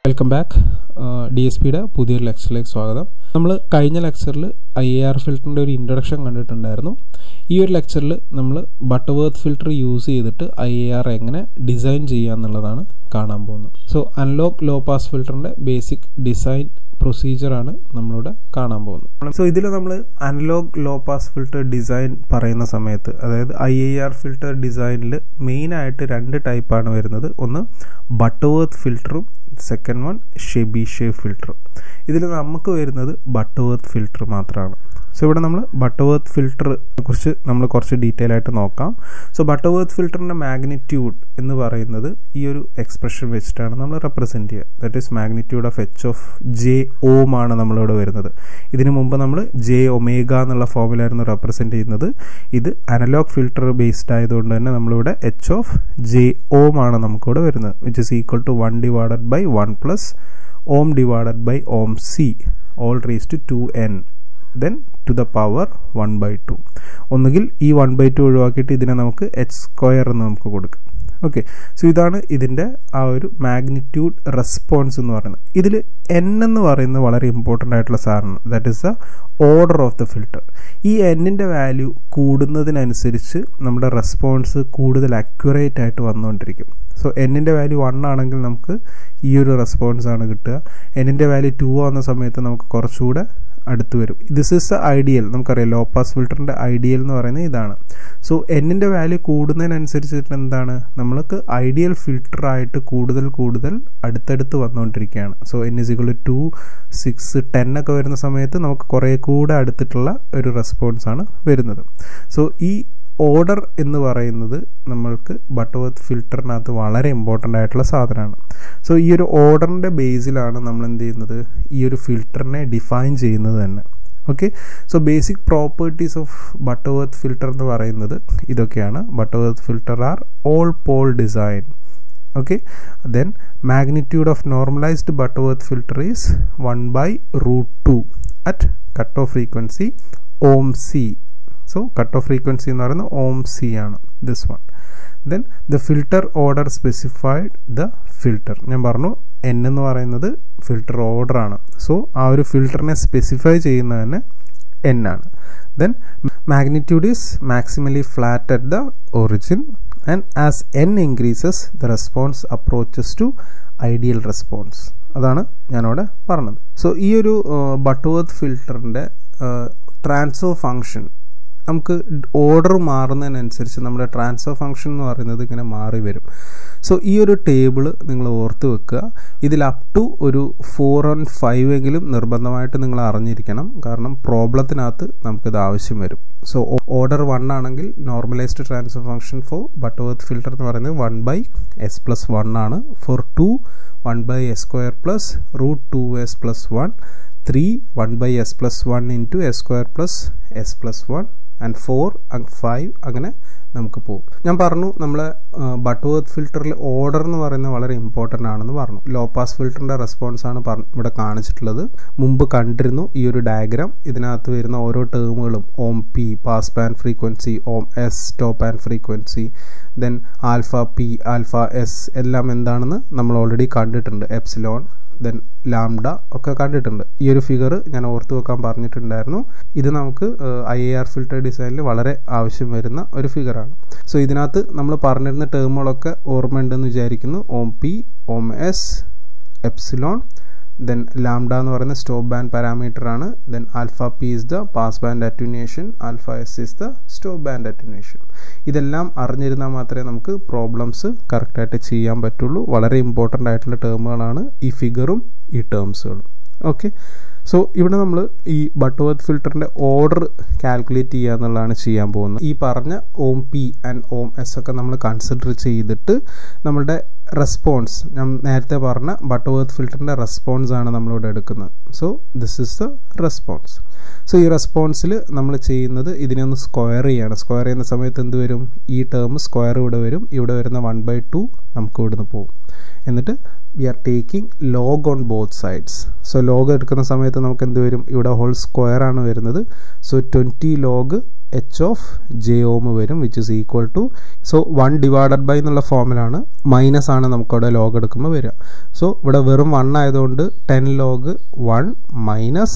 Welcome back. DSPയുടെ പുതിയൊരു ലെക്ചറിലേക്ക് സ്വാഗതം. നമ്മൾ കഴിഞ്ഞ ലെക്ചറിൽ IAR ഫിൽറ്ററിൻ്റെ ഒരു ഇൻട്രൊഡക്ഷൻ കണ്ടിട്ടുണ്ടായിരുന്നു. ഈ ഒരു ലെക്ചറിൽ നമ്മൾ ബട്ടർവർത്ത് ഫിൽറ്റർ യൂസ് ചെയ്തിട്ട് IAR എങ്ങനെ ഡിസൈൻ ചെയ്യുക എന്നുള്ളതാണ് കാണാൻ പോകുന്നത്. സോ അനലോഗ് ലോ പാസ് ഫിൽറ്ററിൻ്റെ ബേസിക് ഡിസൈൻ പ്രൊസീജിയറാണ് നമ്മളിവിടെ കാണാൻ പോകുന്നത്. സോ ഇതിൽ നമ്മൾ analog low pass filter design പറയുന്ന സമയത്ത്, അതായത് IAR ഫിൽറ്റർ ഡിസൈനിൽ മെയിനായിട്ട് രണ്ട് ടൈപ്പാണ് വരുന്നത്. ഒന്ന് ബട്ടർവർത്ത് ഫിൽറ്ററും സെക്കൻഡ് വൺ ഷെബീഷേവ് ഫിൽറ്റർ. ഇതിൽ നമുക്ക് വരുന്നത് ബട്ടർവർത്ത് ഫിൽറ്റർ മാത്രമാണ്. സോ ഇവിടെ നമ്മൾ ബട്ടർവർത്ത് ഫിൽറ്ററിനെ കുറിച്ച് നമ്മൾ കുറച്ച് ഡീറ്റെയിൽ ആയിട്ട് നോക്കാം. സോ ബട്ടർവർത്ത് ഫിൽറ്ററിൻ്റെ മാഗ്നിറ്റ്യൂഡ് എന്ന് പറയുന്നത് ഈ ഒരു എക്സ്പ്രഷൻ വെച്ചിട്ടാണ് നമ്മൾ റെപ്രസെൻറ്റ് ചെയ്യുക. That is magnitude of H of J ohm ആണ് നമ്മളിവിടെ വരുന്നത്. ഇതിനു മുമ്പ് നമ്മൾ J omega എന്നുള്ള ഫോമിലായിരുന്നു റെപ്രസെൻറ്റ് ചെയ്യുന്നത്. ഇത് അനലോഗ് ഫിൽറ്റർ ബേസ്ഡ് ആയതുകൊണ്ട് തന്നെ നമ്മളിവിടെ H of J ohm ആണ് നമുക്കിവിടെ വരുന്നത്, which is equal to 1 divided by 1 plus ohm divided by ohm C all raised to 2n then to the power 1/2. ഒന്നുകിൽ ഈ 1/2 ഒഴിവാക്കിയിട്ട് ഇതിനെ നമുക്ക് h² എന്ന് നമുക്ക് കൊടുക്കാം. ഓക്കെ, സോ ഇതാണ് ഇതിൻ്റെ ആ ഒരു മാഗ്നിറ്റ്യൂഡ് റെസ്പോൺസ് എന്ന് പറയുന്നത്. ഇതിൽ n എന്ന് പറയുന്നത് വളരെ ഇമ്പോർട്ടൻ്റ് ആയിട്ടുള്ള സാധനമാണ്. That is the order of the filter. ഈ n-ൻ്റെ വാല്യൂ കൂടുന്നതിനനുസരിച്ച് നമ്മുടെ റെസ്പോൺസ് കൂടുതൽ അക്യുറേറ്റ് ആയിട്ട് വന്നുകൊണ്ടിരിക്കും. സോ n-ൻ്റെ വാല്യൂ 1 ആണെങ്കിൽ നമുക്ക് ഈ ഒരു റെസ്പോൺസ് ആണ് കിട്ടുക. n-ൻ്റെ വാല്യൂ 2 ആവുന്ന സമയത്ത് നമുക്ക് കുറച്ചുകൂടെ അടുത്ത് വരും. This is the ideal. നമുക്കറിയാം ലോ പാസ് ഫിൽറ്ററിൻ്റെ ഐഡിയൽ എന്ന് പറയുന്നത് ഇതാണ്. സോ n-ൻ്റെ വാല്യൂ കൂടുന്നതിനനുസരിച്ചിട്ട് എന്താണ്, നമ്മൾക്ക് ഐഡിയൽ ഫിൽറ്ററായിട്ട് കൂടുതൽ അടുത്തടുത്ത് വന്നുകൊണ്ടിരിക്കുകയാണ്. സോ n = 2, 6, 10 ഒക്കെ വരുന്ന സമയത്ത് നമുക്ക് കുറേ കൂടെ അടുത്തിട്ടുള്ള ഒരു റെസ്പോൺസ് ആണ് വരുന്നത്. സോ ഈ ഓർഡർ എന്ന് പറയുന്നത് നമ്മൾക്ക് ബട്ടർവർത്ത് ഫിൽറ്ററിനകത്ത് വളരെ ഇമ്പോർട്ടൻ്റ് ആയിട്ടുള്ള സാധനമാണ്. സോ ഈ ഒരു ഓർഡറിൻ്റെ ബേസിലാണ് നമ്മൾ എന്ത് ചെയ്യുന്നത്, ഈ ഒരു ഫിൽറ്ററിനെ ഡിഫൈൻ ചെയ്യുന്നത് തന്നെ. Okay, so basic properties of Butterworth filter എന്ന് പറയുന്നത് ഇതൊക്കെയാണ്. Butterworth filter are all pole design. Okay, then magnitude of normalised Butterworth filter is 1/√2 at cut off frequency ohm C. So cut off frequency എന്ന് പറയുന്നത് ohm C ആണ്, this one. Then the filter order specified the filter. ഞാൻ പറഞ്ഞു n എന്ന് പറയുന്നത് filter order ആണ്. So ആ ഒരു ഫിൽറ്ററിനെ സ്പെസിഫൈ ചെയ്യുന്നത് തന്നെ n ആണ്. Then magnitude is maximally flat at the origin and as n increases the response approaches to ideal response. അതാണ് ഞാനവിടെ പറഞ്ഞത്. സോ ഈ ഒരു ബട്ടർവർത്ത് ഫിൽറ്ററിൻ്റെ ട്രാൻസ്ഫർ ഫംഗ്ഷൻ നമുക്ക് ഓർഡർ മാറുന്നതിനനുസരിച്ച് നമ്മുടെ ട്രാൻസ്ഫർ ഫംഗ്ഷൻ എന്ന് പറയുന്നത് ഇങ്ങനെ മാറി വരും. സോ ഈ ഒരു ടേബിൾ നിങ്ങൾ ഓർത്ത് വെക്കുക. ഇതിൽ അപ് ടു ഒരു 4 and 5 എങ്കിലും നിർബന്ധമായിട്ട് നിങ്ങൾ അറിഞ്ഞിരിക്കണം, കാരണം പ്രോബ്ലത്തിനകത്ത് നമുക്കിത് ആവശ്യം വരും. സോ ഓർഡർ 1 ആണെങ്കിൽ normalised transfer function for Butterworth filter എന്ന് പറയുന്നത് 1/s+1 ആണ്. For 2 1/s² plus √2s+1. 3 1/s+1 into s² plus s+1 and 4 and 5 അങ്ങനെ നമുക്ക് പോകും. ഞാൻ പറഞ്ഞു നമ്മളെ ബട്ടർവർത്ത് ഫിൽറ്ററിൽ ഓർഡർ എന്ന് പറയുന്നത് വളരെ ഇമ്പോർട്ടൻ്റ് ആണെന്ന് പറഞ്ഞു. ലോ പാസ് ഫിൽറ്ററിൻ്റെ റെസ്പോൺസ് ആണ് ഇവിടെ കാണിച്ചിട്ടുള്ളത്. മുമ്പ് കണ്ടിരുന്നു ഈ ഒരു ഡയഗ്രാം. ഇതിനകത്ത് വരുന്ന ഓരോ ടേമുകളും ohm P pass band frequency, ohm S stop band frequency, then alpha P, alpha S എല്ലാം എന്താണെന്ന് നമ്മൾ ഓൾറെഡി കണ്ടിട്ടുണ്ട്. എപ്സിലോൺ, ദെൻ ലാംഡ ഒക്കെ കണ്ടിട്ടുണ്ട്. ഈ ഒരു ഫിഗർ ഞാൻ ഓർത്ത് വെക്കാൻ പറഞ്ഞിട്ടുണ്ടായിരുന്നു. ഇത് നമുക്ക് IAR ഫിൽറ്റർ ഡിസൈനിൽ വളരെ ആവശ്യം വരുന്ന ഒരു ഫിഗറാണ്. സോ ഇതിനകത്ത് നമ്മൾ പറഞ്ഞിരുന്ന ടേമുകളൊക്കെ ഓർമ്മയുണ്ടെന്ന് വിചാരിക്കുന്നു. ohm P, ohm S, epsilon, then lambda എന്ന് പറയുന്ന സ്റ്റോപ്പ് ബാൻഡ് പാരാമീറ്റർ ആണ്. Then alpha P is the pass band attenuation, alpha S is the stop band attenuation. ഇതെല്ലാം അറിഞ്ഞിരുന്നാൽ മാത്രമേ നമുക്ക് പ്രോബ്ലംസ് കറക്റ്റായിട്ട് ചെയ്യാൻ പറ്റുള്ളൂ. വളരെ ഇമ്പോർട്ടൻ്റ് ആയിട്ടുള്ള ടേമുകളാണ് ഈ ഫിഗറും ഈ ടേംസുകളും. ഓക്കെ, സോ ഇവിടെ നമ്മൾ ഈ ബട്ടർവർത്ത് ഫിൽറ്ററിൻ്റെ ഓർഡർ കാൽക്കുലേറ്റ് ചെയ്യുക എന്നുള്ളതാണ് ചെയ്യാൻ പോകുന്നത്. ഈ പറഞ്ഞ ohm P and ohm S ഒക്കെ നമ്മൾ കൺസിഡർ ചെയ്തിട്ട് നമ്മളുടെ റെസ്പോൺസ്, ഞാൻ നേരത്തെ പറഞ്ഞ ബട്ടർവർത്ത് ഫിൽറ്ററിൻ്റെ റെസ്പോൺസ് ആണ് നമ്മളിവിടെ എടുക്കുന്നത്. So this is the response. So ഈ റെസ്പോൺസിൽ നമ്മൾ ചെയ്യുന്നത് ഇതിനെ ഒന്ന് സ്ക്വയർ ചെയ്യാണ്. സ്ക്വയർ ചെയ്യുന്ന സമയത്ത് എന്ത് വരും? ഈ ടേം സ്ക്വയർ ഇവിടെ വരും, ഇവിടെ വരുന്ന 1/2 നമുക്ക് ഇവിടുന്ന് പോകും. എന്നിട്ട് we are taking log on both sides. So log എടുക്കുന്ന സമയത്ത് നമുക്ക് എന്ത് വരും? ഇവിടെ ഹോൾ സ്ക്വയർ ആണ് വരുന്നത്. So 20 log h of j ohm വരും, which is equal to, so 1 divided by എന്നുള്ള ഫോമിലാണ്, മൈനസ് ആണ് നമുക്കവിടെ ലോഗ് എടുക്കുമ്പോൾ വരിക. സോ ഇവിടെ വെറും 1 ആയതുകൊണ്ട് 10 log 1 minus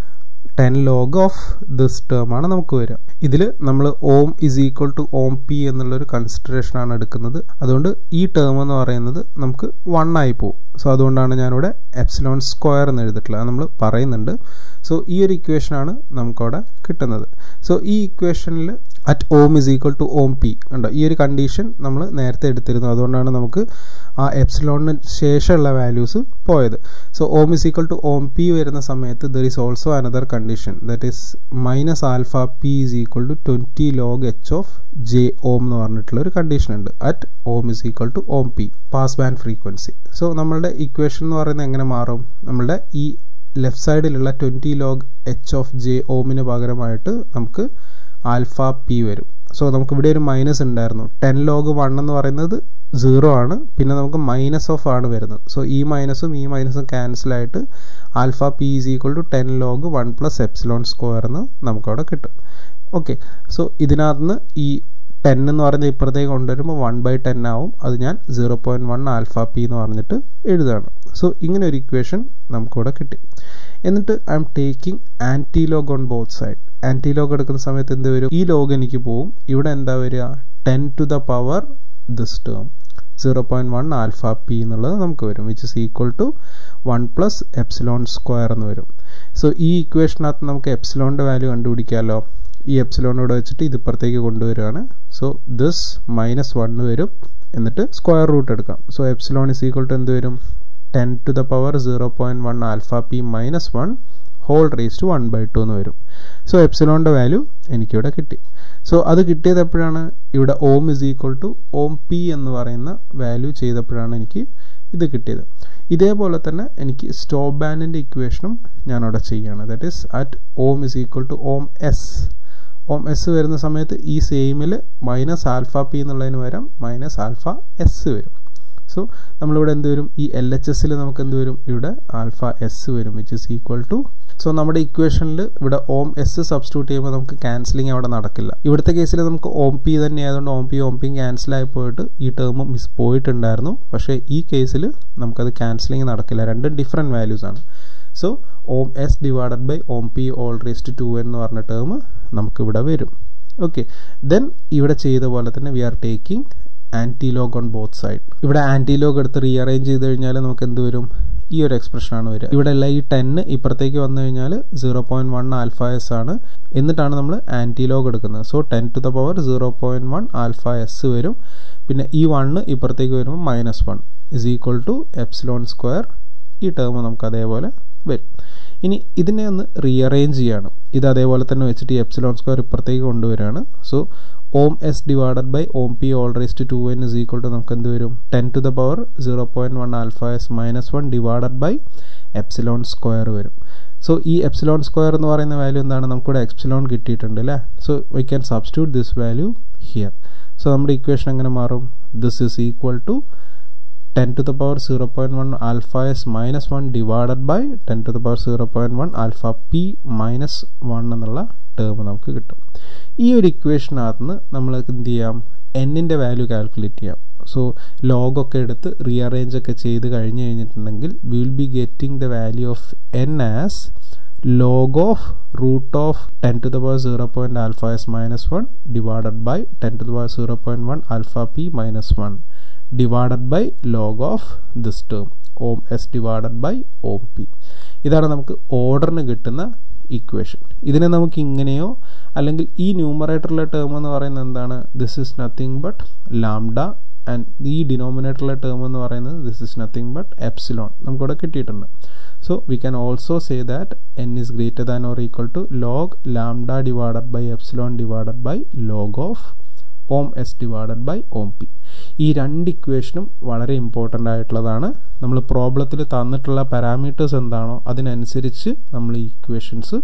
10 log of this term ആണ് നമുക്ക് വരിക. ഇതിൽ നമ്മൾ ohm is equal to ohm P എന്നുള്ളൊരു കൺസിഡറേഷൻ ആണ് എടുക്കുന്നത്. അതുകൊണ്ട് ഈ ടേം എന്ന് പറയുന്നത് നമുക്ക് 1 ആയി പോകും. സോ അതുകൊണ്ടാണ് ഞാനിവിടെ എപ്സിലോൺ സ്ക്വയർ എന്ന് എഴുതിയിട്ടുള്ളത്, അത് നമ്മൾ പറയുന്നുണ്ട്. സോ ഈ ഒരു ഇക്വേഷനാണ് നമുക്കവിടെ കിട്ടുന്നത്. സോ ഈ ഇക്വേഷനിൽ at ohm is equal to ohm P ഉണ്ടോ, ഈ ഒരു കണ്ടീഷൻ നമ്മൾ നേരത്തെ എടുത്തിരുന്നു. അതുകൊണ്ടാണ് നമുക്ക് ആ എപ്സിലോണിന് ശേഷമുള്ള വാല്യൂസ് പോയത്. So ohm is equal to ohm P വരുന്ന സമയത്ത് there is also another condition, that is minus alpha P is equal to 20 log h of J ohm എന്ന് പറഞ്ഞിട്ടുള്ള ഒരു കണ്ടീഷൻ ഉണ്ട് at ohm is equal to ohm P, pass band frequency. So നമ്മളുടെ equation എന്ന് പറയുന്നത് എങ്ങനെ മാറും? നമ്മളുടെ ഈ ലെഫ്റ്റ് സൈഡിലുള്ള 20 log h ഓഫ് ജെ ഓമിന് പകരമായിട്ട് നമുക്ക് ആൽഫ പി വരും. സോ നമുക്ക് ഇവിടെ ഒരു മൈനസ് ഉണ്ടായിരുന്നു. 10 log 1 എന്ന് പറയുന്നത് 0 ആണ്, പിന്നെ നമുക്ക് മൈനസ് ഓഫ് ആണ് വരുന്നത്. സോ ഈ മൈനസും ക്യാൻസൽ ആയിട്ട് alpha P is equal to 10 log 1 plus epsilon square എന്ന് നമുക്കവിടെ കിട്ടും. ഓക്കെ, സോ ഇതിനകത്ത് ഈ 10 എന്ന് പറയുന്നത് ഇപ്പുറത്തേക്ക് കൊണ്ടുവരുമ്പോൾ 1/10 ആവും. അത് ഞാൻ 0.1 ആൽഫ പി എന്ന് പറഞ്ഞിട്ട് എഴുതാണ്. സോ ഇങ്ങനെ ഒരു ഇക്വേഷൻ നമുക്കിവിടെ കിട്ടി. എന്നിട്ട് I M taking anti log on both side. Anti log എടുക്കുന്ന സമയത്ത് എന്ത് വരും? ഈ ലോഗ് എനിക്ക് പോവും. ഇവിടെ എന്താ വരിക? 10 to the power this term 0.1 alpha P എന്നുള്ളത് നമുക്ക് വരും, which is equal to 1 plus epsilon square എന്ന് വരും. സോ ഈ ഇക്വേഷനകത്ത് നമുക്ക് എപ്സിലോണിൻ്റെ വാല്യൂ കണ്ടുപിടിക്കാമല്ലോ. ഈ എപ്സിലോൺ ഇവിടെ വെച്ചിട്ട് ഇത് ഇപ്പുറത്തേക്ക് കൊണ്ടുവരികയാണ്. സോ ദിസ് -1 വരും, എന്നിട്ട് സ്ക്വയർ റൂട്ട് എടുക്കാം. So epsilon is equal to എന്ത് വരും? 10 to the power 0.1 alpha P -1 whole raise to 1/2 എന്ന് വരും. സോ എപ്സിലോണിൻ്റെ വാല്യൂ എനിക്കിവിടെ കിട്ടി. സോ അത് കിട്ടിയത് എപ്പോഴാണ്? ഇവിടെ ohm is equal to ohm P എന്ന് പറയുന്ന വാല്യൂ ചെയ്തപ്പോഴാണ് എനിക്ക് ഇത് കിട്ടിയത്. ഇതേപോലെ തന്നെ എനിക്ക് സ്റ്റോപ്പ് ബാൻഡിൻ്റെ ഇക്വേഷനും ഞാനവിടെ ചെയ്യുകയാണ്. That is at ohm is equal to ohm S. Ohm S വരുന്ന സമയത്ത് ഈ സെയിമിൽ മൈനസ് ആൽഫ പി എന്നുള്ളതിന് പകരം മൈനസ് ആൽഫ എസ് വരും. സോ നമ്മളിവിടെ എന്ത് വരും? ഈ എൽ എച്ച് എസിൽ നമുക്ക് എന്ത് വരും? ഇവിടെ ആൽഫ എസ് വരും, which is equal to, so നമ്മുടെ ഇക്വേഷനിൽ ഇവിടെ ഓം എസ് സബ്സ്റ്റിറ്റ്യൂട്ട് ചെയ്യുമ്പോൾ നമുക്ക് ക്യാൻസലിങ് അവിടെ നടക്കില്ല. ഇവിടുത്തെ കേസിൽ നമുക്ക് ഓം പി തന്നെ ആയതുകൊണ്ട് ഓം പി ക്യാൻസൽ ആയി പോയിട്ട് ഈ ടേം മിസ് പോയിട്ടുണ്ടായിരുന്നു. പക്ഷേ ഈ കേസിൽ നമുക്കത് ക്യാൻസലിങ് നടക്കില്ല, രണ്ടും ഡിഫറെൻറ്റ് വാല്യൂസ് ആണ്. So ohm S divided by ohm P all raise to 2n എന്ന് പറഞ്ഞ ടേം നമുക്കിവിടെ വരും. ഓക്കെ, ദെൻ ഇവിടെ ചെയ്ത പോലെ തന്നെ we are taking anti log on both side. ഇവിടെ ആൻറ്റി ലോഗ് എടുത്ത് റീഅറേഞ്ച് ചെയ്ത് കഴിഞ്ഞാൽ നമുക്ക് എന്ത് വരും? ഈ ഒരു എക്സ്പ്രഷനാണ് വരിക. ഇവിടെ എല്ലാം ഈ 10 ഇപ്പുറത്തേക്ക് വന്നു കഴിഞ്ഞാൽ 0.1 ആൽഫ എസ് ആണ്, എന്നിട്ടാണ് നമ്മൾ ആൻറ്റി ലോഗ് എടുക്കുന്നത്. So 10 to the power 0.1 alpha S വരും. പിന്നെ ഈ 1 ഇപ്പുറത്തേക്ക് വരുമ്പോൾ -1 is equal to epsilon square. ഈ ടേം നമുക്ക് അതേപോലെ വരും. ഇനി ഇതിനെ ഒന്ന് റീഅറേഞ്ച് ചെയ്യാണ്. ഇത് അതേപോലെ തന്നെ വെച്ചിട്ട് ഈ എപ്സിലോൺ സ്ക്വയർ ഇപ്പുറത്തേക്ക് കൊണ്ടുവരികയാണ്. So ohm S divided by ohm P all raise to 2n is equal to നമുക്ക് എന്ത് വരും? 10 to the power 0.1 alpha S -1 divided by epsilon square വരും. സോ ഈ എപ്സിലോൺ സ്ക്വയർ എന്ന് പറയുന്ന വാല്യൂ എന്താണ്? നമുക്കിവിടെ എപ്സിലോൺ കിട്ടിയിട്ടുണ്ട് അല്ലേ? So we can substitute this value here. So നമ്മുടെ ഇക്വേഷൻ എങ്ങനെ മാറും? This is equal to 10 to the power 0.1 alpha s -1 divided by 10 to the power 0.1 alpha p -1 എന്നുള്ള ടേം നമുക്ക് കിട്ടും. ഈ ഒരു ഇക്വേഷനകത്ത് നമ്മൾ എന്ത് ചെയ്യാം? എന്നിൻ്റെ വാല്യൂ കാൽക്കുലേറ്റ് ചെയ്യാം. സോ ലോഗൊക്കെ എടുത്ത് റീഅറേഞ്ച് ഒക്കെ ചെയ്ത് കഴിഞ്ഞ് കഴിഞ്ഞിട്ടുണ്ടെങ്കിൽ will be getting the value of n as log of root of 10 to the power 0. alpha s -1 divided by 10 to the power 0.1 alpha p -1 divided by log of this term ohm s divided by ohm p. ഇതാണ് നമുക്ക് ഓർഡറിന് കിട്ടുന്ന equation. ഇതിനെ നമുക്ക് ഇങ്ങനെയോ അല്ലെങ്കിൽ ഈ ന്യൂമറേറ്ററിലെ term എന്ന് പറയുന്നത് എന്താണ്? This is nothing but lambda and ഈ ഡിനോമിനേറ്ററിലെ ടേം എന്ന് പറയുന്നത് this is nothing but epsilon നമുക്കിവിടെ കിട്ടിയിട്ടുണ്ട്. So we can also say that n is greater than or equal to log lambda divided by epsilon divided by log of ohm s divided by ohm p. ഈ രണ്ട് ഇക്വേഷനും വളരെ important ആയിട്ടുള്ളതാണ്. നമ്മൾ പ്രോബ്ലത്തിൽ തന്നിട്ടുള്ള parameters എന്താണോ അതിനനുസരിച്ച് നമ്മൾ ഈ ഇക്വേഷൻസ്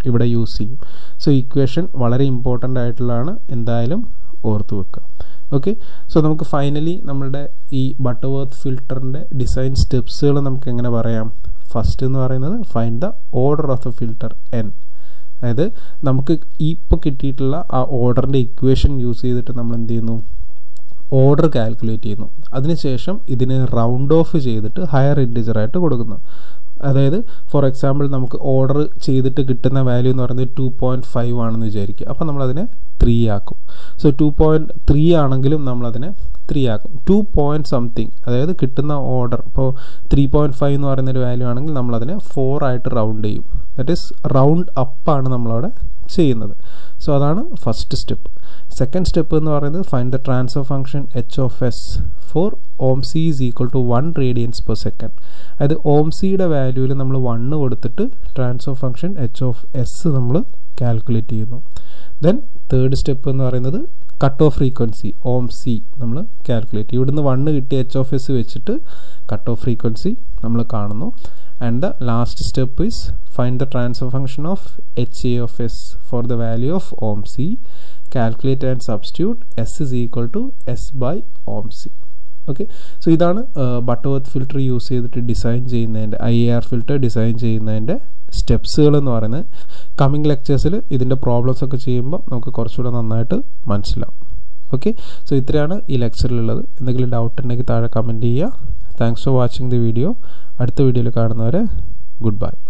ഇവിടെ യൂസ് ചെയ്യും. സോ ഇക്വേഷൻ വളരെ ഇമ്പോർട്ടൻ്റ് ആയിട്ടുള്ളതാണ്, എന്തായാലും ഓർത്ത് വെക്കുക. ഓക്കെ, സോ നമുക്ക് ഫൈനലി നമ്മളുടെ ഈ ബട്ടർവർത്ത് ഫിൽറ്ററിൻ്റെ ഡിസൈൻ സ്റ്റെപ്സുകൾ നമുക്ക് എങ്ങനെ പറയാം? ഫസ്റ്റ് എന്ന് പറയുന്നത് find the order of the filter n. അതായത് നമുക്ക് ഇപ്പോൾ കിട്ടിയിട്ടുള്ള ആ ഓർഡറിൻ്റെ ഇക്വേഷൻ യൂസ് ചെയ്തിട്ട് നമ്മൾ എന്ത് ചെയ്യുന്നു? ഓർഡർ കാൽക്കുലേറ്റ് ചെയ്യുന്നു. അതിനുശേഷം ഇതിനെ റൗണ്ട് ഓഫ് ചെയ്തിട്ട് ഹയർ ഇൻറ്റിജറായിട്ട് കൊടുക്കുന്നു. അതായത് ഫോർ എക്സാമ്പിൾ നമുക്ക് ഓർഡർ ചെയ്തിട്ട് കിട്ടുന്ന വാല്യൂ എന്ന് പറയുന്നത് 2.5 ആണെന്ന് വിചാരിക്കുക. അപ്പോൾ നമ്മളതിനെ 3 ആക്കും. സോ 2.3 ആണെങ്കിലും നമ്മളതിനെ 3 ആക്കും. 2 പോയിൻറ്റ് സംതിങ്, അതായത് കിട്ടുന്ന ഓർഡർ ഇപ്പോൾ 3.5 എന്ന് പറയുന്നൊരു വാല്യൂ ആണെങ്കിൽ നമ്മളതിനെ 4 ആയിട്ട് റൗണ്ട് ചെയ്യും. ദാറ്റ് ഈസ് റൗണ്ട് അപ്പാണ് നമ്മളവിടെ ചെയ്യുന്നത്. സോ അതാണ് ഫസ്റ്റ് സ്റ്റെപ്പ്. സെക്കൻഡ് സ്റ്റെപ്പ് എന്ന് പറയുന്നത് find the transfer function h of s for ohmc is equal to 1 radians per second. അതായത് ohmcയുടെ വാല്യൂവിൽ നമ്മൾ 1 കൊടുത്തിട്ട് transfer function h of s നമ്മൾ കാൽക്കുലേറ്റ് ചെയ്യുന്നു. ദെൻ തേർഡ് സ്റ്റെപ്പ് എന്ന് പറയുന്നത് കട്ട് ഓഫ് ഫ്രീക്വൻസി ohmc നമ്മൾ കാൽക്കുലേറ്റ് ചെയ്യും. ഇവിടുന്ന് 1 കിട്ടിയ h of s വെച്ചിട്ട് കട്ട് ഓഫ് ഫ്രീക്വൻസി നമ്മൾ കാണുന്നു. And the last step is find the transfer function of HA of S for the value of ohmc. Calculate and substitute S is equal to S by ohmc. Okay, so ഇതാണ് Butterworth filter use ചെയ്തിട്ട് design ചെയ്യുന്നതിൻ്റെ IAR filter design ചെയ്യുന്നതിൻ്റെ സ്റ്റെപ്സുകൾ എന്ന് പറയുന്നത്. Coming ലെക്ചേഴ്സിൽ ഇതിൻ്റെ problems ഒക്കെ ചെയ്യുമ്പോൾ നമുക്ക് കുറച്ചുകൂടെ നന്നായിട്ട് മനസ്സിലാവും. ഓക്കെ, സോ ഇത്രയാണ് ഈ ലെക്ചറിലുള്ളത്. എന്തെങ്കിലും ഡൗട്ട് ഉണ്ടെങ്കിൽ താഴെ കമൻറ്റ് ചെയ്യുക. Thanks for watching the video. അടുത്ത വീഡിയോയിൽ കാണുന്നവരെ ഗുഡ് ബൈ.